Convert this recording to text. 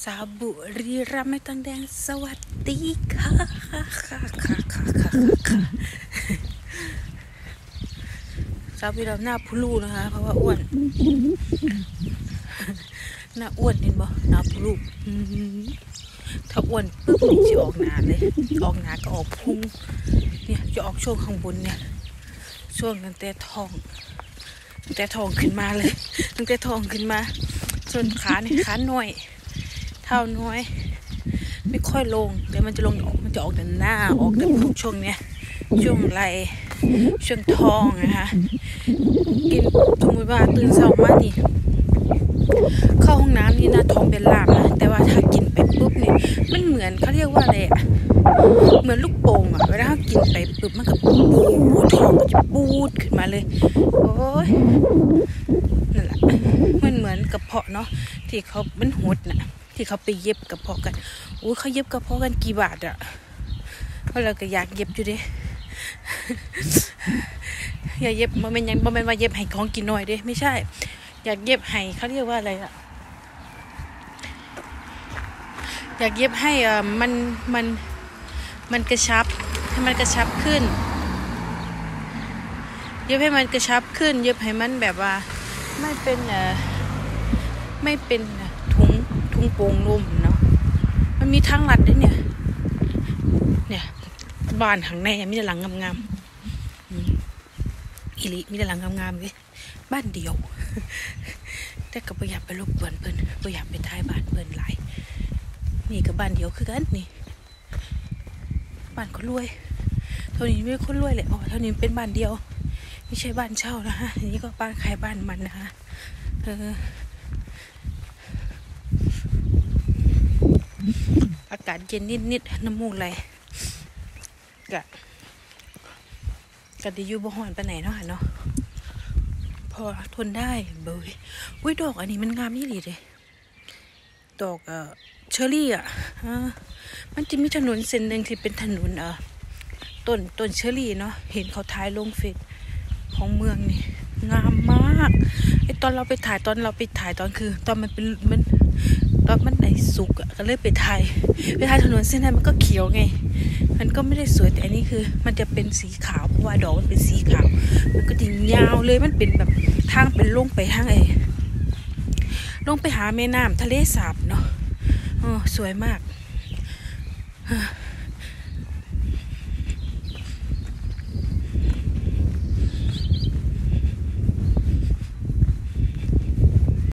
สาวบุรีรัมย์ไม่ต้องแดงสวัสดีค่ะสาวบุรีรัมย์หน้าพุลูนะคะเพราะว่าอ้วนหน้าอ้วนเห็นบ่หน้าพุลูถ้าอ้วนปุ๊บนี่จะออกหนาเลยออกหนาก็ออกพุงเนี่ยจะออกช่วงข้างบนเนี่ยช่วงตั้งแต่ท้องขึ้นมาเลยตั้งแต่ท้องขึ้นมาส่วนขาเนี่ยขาหน่อยเท้าน้อยไม่ค่อยลงแต่มันจะลงมันจะออกแต่หน้าออกแต่พุงช่วงเนี้ยช่วงไหล่ช่วงท้องนะคะกินสมมติว่าตื่นเช้ามานี่เข้าห้องน้ำนี่หน้าท้องเป็นลามนะแต่ว่าถ้ากินไปปุ๊บเนี่ยมันเหมือนเขาเรียกว่าอะไรอะเหมือนลูกโป่งอะเวลากินไปปุ๊บมันก็ปูท้องก็จะปูดขึ้นมาเลยโอ้ยนั่นแหละมันเหมือนกระเพาะเนาะที่เขามันหดน่ะที่เขาไปเย็บกระเพาะกันโอ้ยเขาเย็บกระเพาะกันกี่บาทอะเพราะเราก็อยากเย็บอยู่ดิอยากเย็บมันเป็นยังมันเป็นว่าเย็บให้ของกินหน่อยดิไม่ใช่อยากเย็บให้เขาเรียกว่าอะไรอะอยากเย็บให้มันกระชับให้มันกระชับขึ้นเย็บให้มันกระชับขึ้นเย็บให้มันแบบว่าไม่เป็นถุงโป่งลมเนาะมันมีทางลัดด้วยเนี่ยบ้านข้างในมีแต่หลังงามๆอีลิมีแต่หลังงามๆเลยบ้านเดียวแต่ก็ไม่อยากไปรบกวนเพิ่นไม่อยากไปท้ายบ้านเพิ่นหลายนี่ก็บ้านเดียวคือกันนี่บ้านคนรวยเท่านี้ไม่คนรวยเลยอ๋อเท่านี้เป็นบ้านเดียวไม่ใช่บ้านเช่านะฮะอันนี้ก็บ้านใครบ้านมันนะคะอากาศเย็นนิดน้ำมูกไหลกะดีอยู่บ่ฮ้อนไปไหนเนาะเนาะพอทนได้เบยอุ้ยดอกอันนี้มันงามนี่ดีเลยดอกเชอรี่อ่ะมันจะมีถนนเส้นหนึ่งที่เป็นถนนต้นเชอรี่เนาะเห็นเขาถ่ายลงเฟซของเมืองนี่งามมากไอตอนเราไปถ่ายตอนคือตอนมันไหนสุกอ่ะก็เลยไปถ่ายถนนเส้นนั้นมันก็เขียวไงมันก็ไม่ได้สวยแต่อันนี้คือมันจะเป็นสีขาวเพราะว่าดอกมันเป็นสีขาวมันก็ดิ่งยาวเลยมันเป็นแบบทางเป็นลงไปทางลงไปหาแม่น้ำทะเลสาบเนาะสวยมาก